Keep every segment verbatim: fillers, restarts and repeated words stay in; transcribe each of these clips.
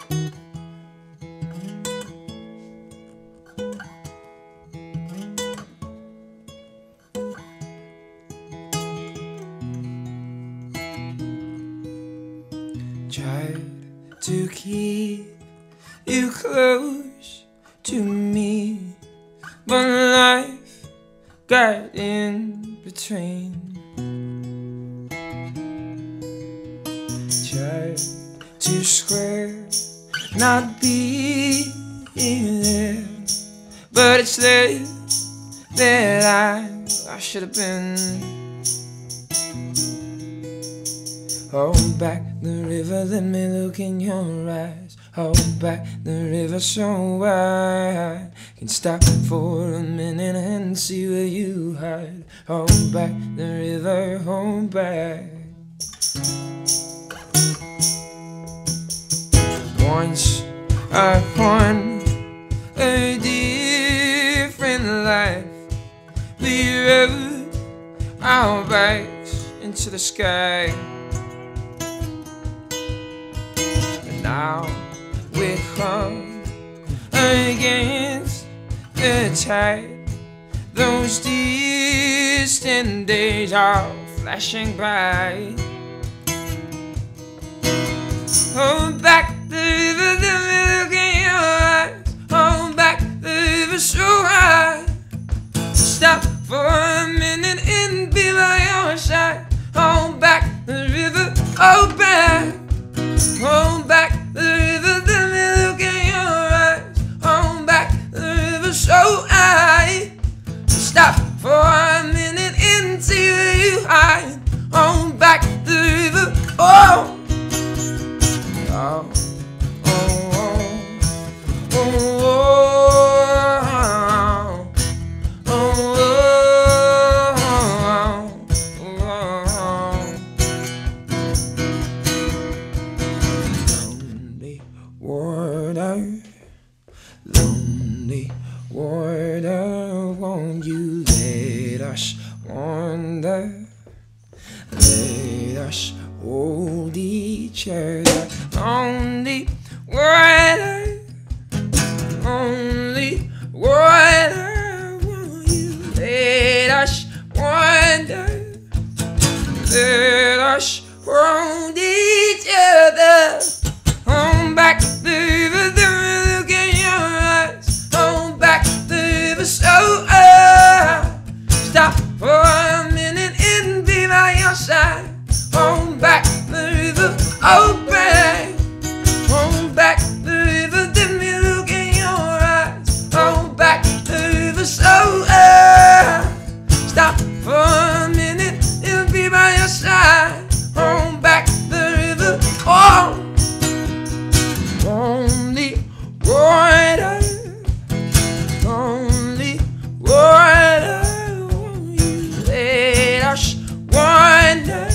Tried to keep you close to me, but life got in between. Tried to square not being there, but it's there that I, I should have been. Hold back the river, let me look in your eyes. Hold back the river so I can stop for a minute and see where you hide. Hold back the river, hold back. Once upon a different life, we rode our bikes into the sky. Now we're hung against the tide. Those distant days are flashing by. Hold back the river, let me look in your eyes. Hold back the river so high. Stop for a minute and be by your side. Hold back the river, hold back. Hold back the river, let me look in your eyes. Hold back the river so high. Stop for a minute and see where you hide. Hold back the river, oh. Oh, oh, oh, oh, oh, oh, lonely water, lonely water, won't you let us wander? Let us hold each other. Only water, only water, won't you let us wander? Let us hold each other. Hold back the river, then look in your eyes. Hold back the river so high. Stop for a minute and be by your side. Hold back the river, hold back. Hold back the river, let me look in your eyes. Hold back the river so high. Stop for a minute and be by your side. Hold back the river, oh. Only water, only water, won't you let us wander?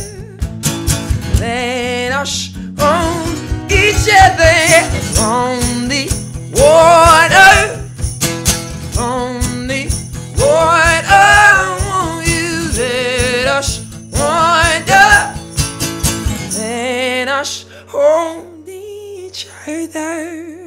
Let us hold each other. Only water, only water, won't you let us wander? Let us hold each other.